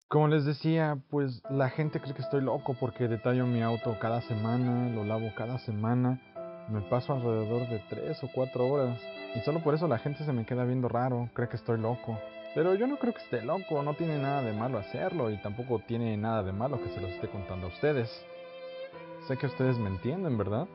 Como les decía, pues la gente cree que estoy loco porque detallo mi auto cada semana, lo lavo cada semana, me paso alrededor de 3 o 4 horas y solo por eso la gente se me queda viendo raro, cree que estoy loco. Pero yo no creo que esté loco, no tiene nada de malo hacerlo y tampoco tiene nada de malo que se los esté contando a ustedes. Sé que ustedes me entienden, ¿verdad?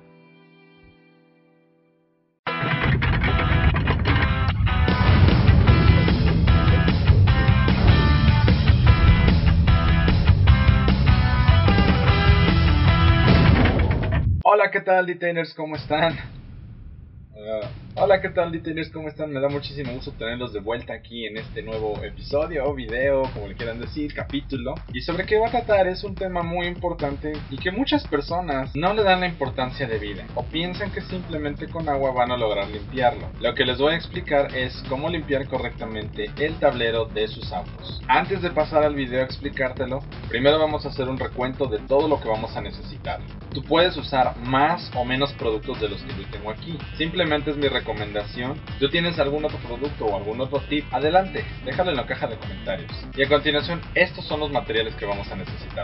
Hola, ¿qué tal, Detainers? ¿Cómo están? Hola, ¿qué tal, Detainers? ¿Cómo están? Me da muchísimo gusto tenerlos de vuelta aquí en este nuevo episodio o video, como le quieran decir, capítulo. Y sobre qué va a tratar es un tema muy importante y que muchas personas no le dan la importancia de vida o piensan que simplemente con agua van a lograr limpiarlo. Lo que les voy a explicar es cómo limpiar correctamente el tablero de sus autos. Antes de pasar al video a explicártelo, primero vamos a hacer un recuento de todo lo que vamos a necesitar. Tú puedes usar más o menos productos de los que yo tengo aquí. Simplemente es mi recomendación. Si tú tienes algún otro producto o algún otro tip, adelante, déjalo en la caja de comentarios. Y a continuación, estos son los materiales que vamos a necesitar.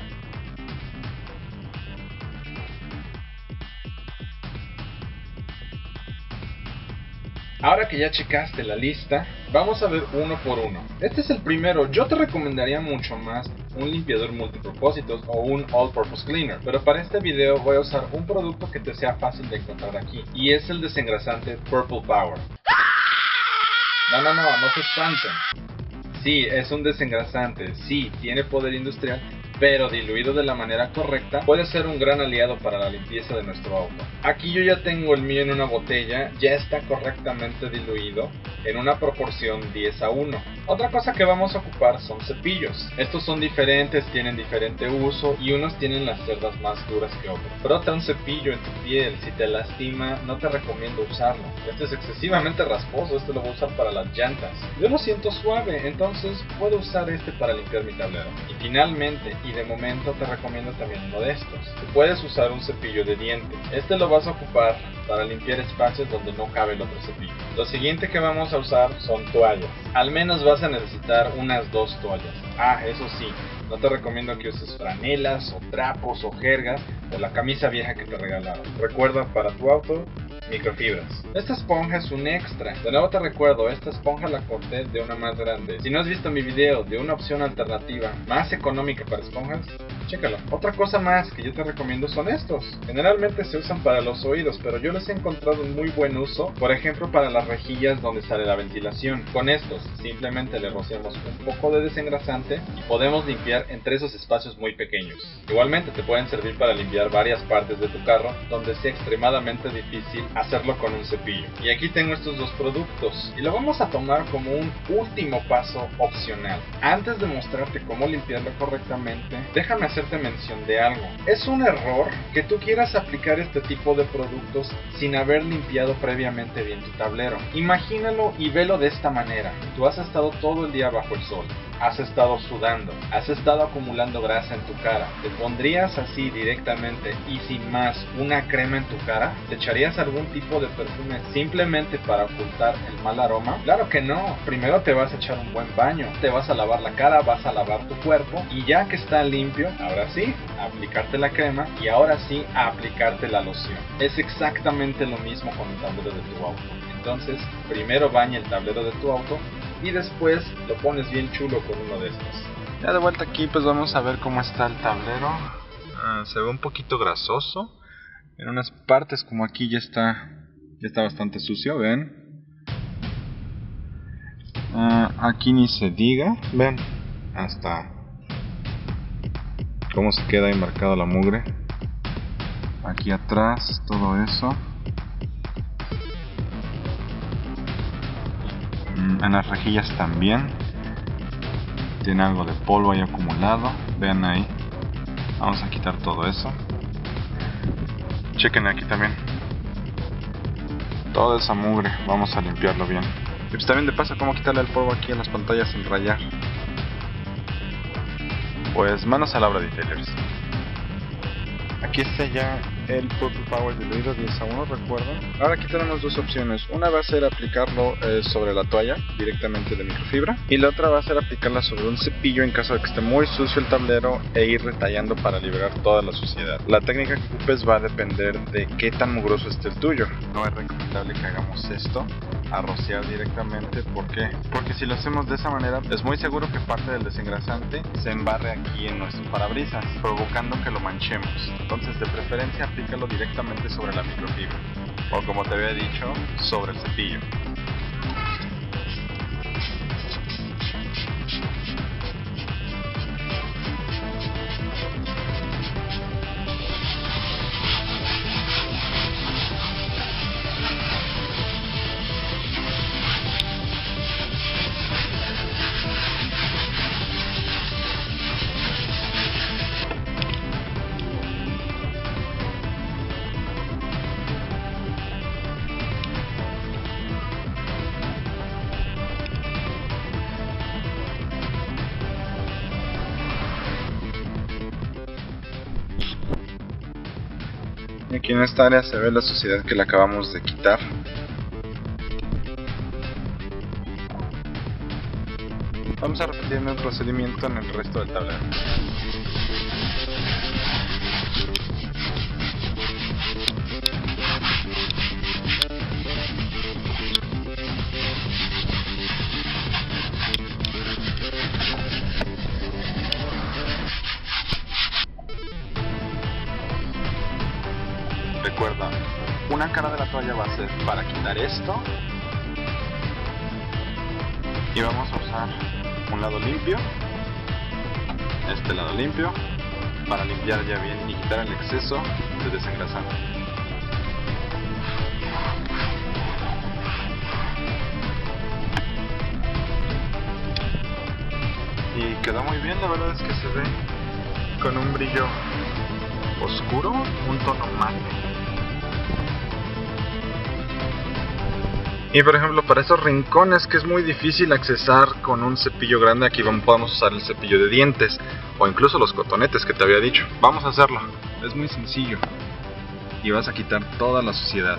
Ahora que ya checaste la lista, vamos a ver uno por uno. Este es el primero. Yo te recomendaría mucho más un limpiador multipropósitos o un all-purpose cleaner, pero para este video voy a usar un producto que te sea fácil de encontrar aquí, y es el desengrasante Purple Power. No se espanten. Sí, es un desengrasante, sí, tiene poder industrial, pero diluido de la manera correcta puede ser un gran aliado para la limpieza de nuestro auto. Aquí yo ya tengo el mío en una botella, ya está correctamente diluido en una proporción 10:1. Otra cosa que vamos a ocupar son cepillos. Estos son diferentes, tienen diferente uso y unos tienen las cerdas más duras que otros. Frota un cepillo en tu piel, si te lastima no te recomiendo usarlo. Este es excesivamente rasposo, este lo voy a usar para las llantas. Yo lo siento suave, entonces puedo usar este para limpiar mi tablero. Y finalmente, y de momento te recomiendo también uno de estos. Tú puedes usar un cepillo de dientes. Este lo vas a ocupar para limpiar espacios donde no cabe el otro cepillo. Lo siguiente que vamos a usar son toallas. Al menos vas a necesitar unas 2 toallas. Eso sí, no te recomiendo que uses franelas o trapos o jergas o la camisa vieja que te regalaron. Recuerda, para tu auto, microfibras. Esta esponja es un extra. De nuevo te recuerdo, esta esponja la corté de una más grande. Si no has visto mi video de una opción alternativa más económica para esponjas, chécalo. Otra cosa más que yo te recomiendo son estos. Generalmente se usan para los oídos, pero yo les he encontrado un muy buen uso, por ejemplo para las rejillas donde sale la ventilación. Con estos simplemente le rociamos un poco de desengrasante y podemos limpiar entre esos espacios muy pequeños. Igualmente te pueden servir para limpiar varias partes de tu carro donde sea extremadamente difícil hacerlo con un cepillo. Y aquí tengo estos dos productos y lo vamos a tomar como un último paso opcional. Antes de mostrarte cómo limpiarlo correctamente, déjame hacerte mención de algo. Es un error que tú quieras aplicar este tipo de productos sin haber limpiado previamente bien tu tablero. Imagínalo y velo de esta manera. Tú has estado todo el día bajo el sol, has estado sudando, has estado acumulando grasa en tu cara. ¿Te pondrías así directamente y sin más una crema en tu cara? ¿Te echarías algún tipo de perfume simplemente para ocultar el mal aroma? Claro que no. Primero te vas a echar un buen baño, te vas a lavar la cara, vas a lavar tu cuerpo y ya que está limpio, ahora sí, a aplicarte la crema y ahora sí a aplicarte la loción. Es exactamente lo mismo con el tablero de tu auto. Entonces, primero baña el tablero de tu auto y después lo pones bien chulo con uno de estos. Ya de vuelta aquí, pues vamos a ver cómo está el tablero. Se ve un poquito grasoso. En unas partes como aquí ya está bastante sucio, ven. Aquí ni se diga, ven. Hasta cómo se queda ahí marcado la mugre. Aquí atrás, todo eso. En las rejillas también. Tiene algo de polvo ahí acumulado. Vean ahí. Vamos a quitar todo eso. Chequen aquí también. Toda esa mugre. Vamos a limpiarlo bien. Y pues también de paso cómo quitarle el polvo aquí en las pantallas sin rayar. Pues manos a la obra, detailers. Aquí está ya el Purple Power diluido 10:1, recuerdo. Ahora aquí tenemos dos opciones. Una va a ser aplicarlo sobre la toalla directamente de microfibra, y la otra va a ser aplicarla sobre un cepillo en caso de que esté muy sucio el tablero e ir retallando para liberar toda la suciedad. La técnica que ocupes va a depender de qué tan mugroso esté el tuyo. No es recomendable que hagamos esto a rociar directamente. ¿Por qué? Porque si lo hacemos de esa manera es muy seguro que parte del desengrasante se embarre aquí en nuestro parabrisas, provocando que lo manchemos. Entonces, de preferencia aplícalo directamente sobre la microfibra, o como te había dicho, sobre el cepillo. Y aquí en esta área se ve la suciedad que le acabamos de quitar. Vamos a repetir el procedimiento en el resto del tablero. Recuerda, una cara de la toalla va a ser para quitar esto, y vamos a usar un lado limpio, este lado limpio, para limpiar ya bien y quitar el exceso de desengrasante. Y quedó muy bien, la verdad es que se ve con un brillo oscuro, un tono mate. Y por ejemplo, para esos rincones que es muy difícil accesar con un cepillo grande, aquí podemos usar el cepillo de dientes o incluso los cotonetes que te había dicho. Vamos a hacerlo, es muy sencillo y vas a quitar toda la suciedad.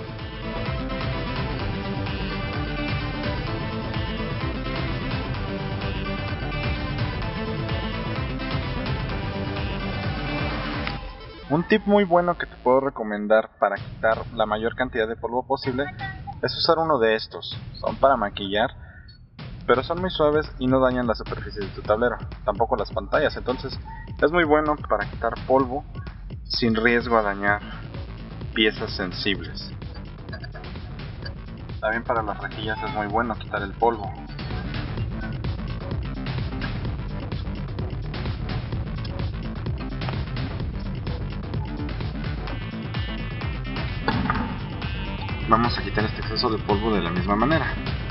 Un tip muy bueno que te puedo recomendar para quitar la mayor cantidad de polvo posible es usar uno de estos. Son para maquillar, pero son muy suaves y no dañan la superficie de tu tablero, tampoco las pantallas. Entonces es muy bueno para quitar polvo sin riesgo a dañar piezas sensibles. También para las rejillas es muy bueno quitar el polvo. Vamos a quitar este exceso de polvo de la misma manera.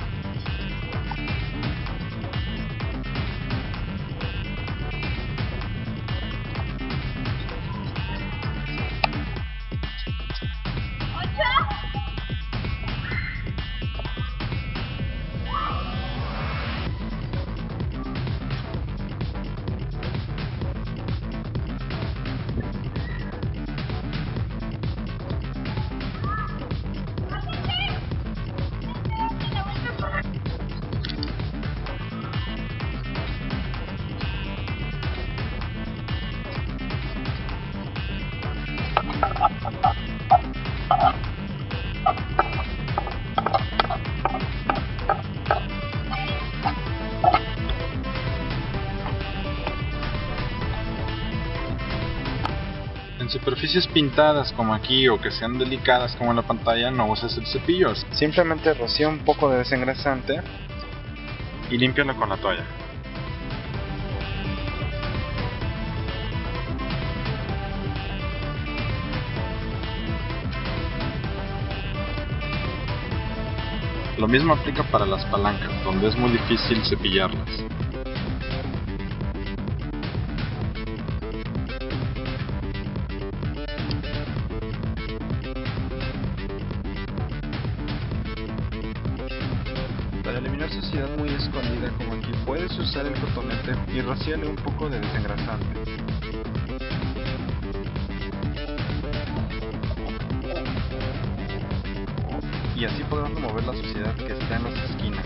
En superficies pintadas como aquí o que sean delicadas como en la pantalla, no uses el cepillo. Simplemente rocía un poco de desengrasante y límpialo con la toalla. Lo mismo aplica para las palancas, donde es muy difícil cepillarlas. Para eliminar suciedad muy escondida como aquí, puedes usar el cotonete y rociarle un poco de desengrasante. y así podrán remover la suciedad que está en las esquinas.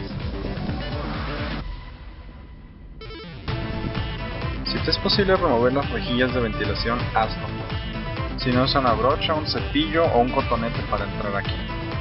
Si te es posible remover las rejillas de ventilación, hazlo. Si no, usa una brocha, un cepillo o un cotonete para entrar aquí.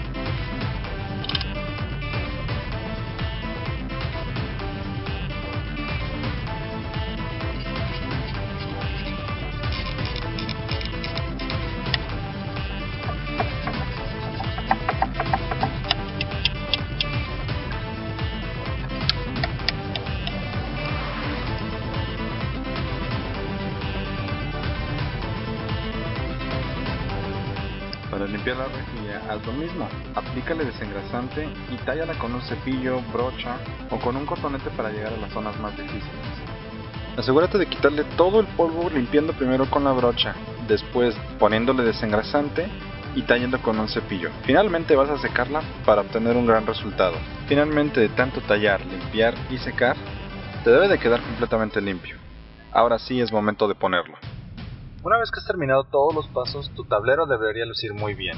Para limpiar la rejilla, haz lo mismo. Aplícale desengrasante y tállala con un cepillo, brocha o con un cotonete para llegar a las zonas más difíciles. Asegúrate de quitarle todo el polvo limpiando primero con la brocha, después poniéndole desengrasante y tallando con un cepillo. Finalmente vas a secarla para obtener un gran resultado. Finalmente, de tanto tallar, limpiar y secar, te debe de quedar completamente limpio. Ahora sí es momento de ponerlo. Una vez que has terminado todos los pasos, tu tablero debería lucir muy bien.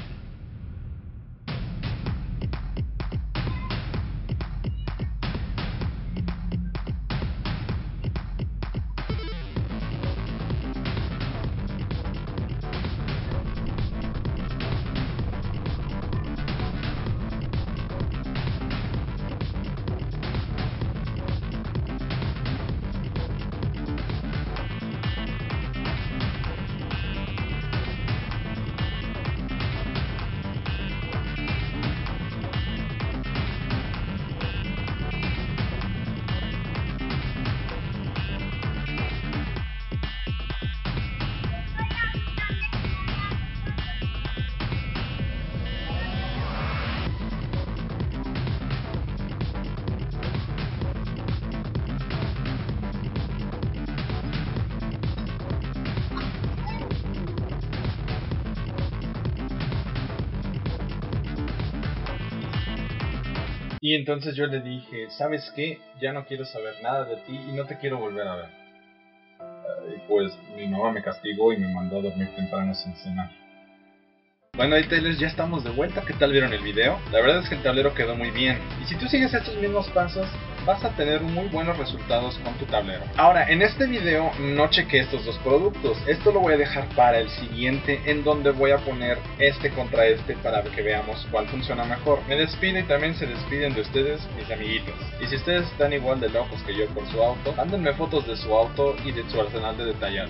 Y entonces yo le dije, ¿sabes qué? Ya no quiero saber nada de ti y no te quiero volver a ver. Y pues mi mamá me castigó y me mandó a dormir temprano sin cenar. Bueno, ahí Taylors, ya estamos de vuelta. ¿Qué tal vieron el video? La verdad es que el tablero quedó muy bien. Y si tú sigues estos mismos pasos, vas a tener muy buenos resultados con tu tablero. Ahora, en este video no chequé estos dos productos. Esto lo voy a dejar para el siguiente, en donde voy a poner este contra este para que veamos cuál funciona mejor. Me despido y también se despiden de ustedes, mis amiguitos. Y si ustedes están igual de locos que yo por su auto, mándenme fotos de su auto y de su arsenal de detallado.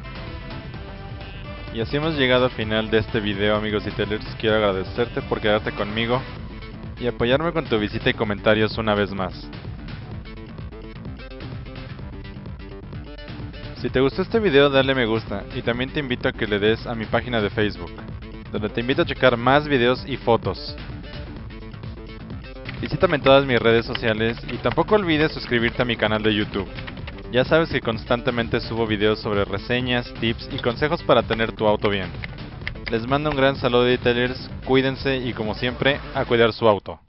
Y así hemos llegado al final de este video, amigos detailers. Quiero agradecerte por quedarte conmigo y apoyarme con tu visita y comentarios una vez más. Si te gustó este video, dale me gusta y también te invito a que le des a mi página de Facebook, donde te invito a checar más videos y fotos. Visítame en todas mis redes sociales y tampoco olvides suscribirte a mi canal de YouTube. Ya sabes que constantemente subo videos sobre reseñas, tips y consejos para tener tu auto bien. Les mando un gran saludo, detailers, cuídense y como siempre, a cuidar su auto.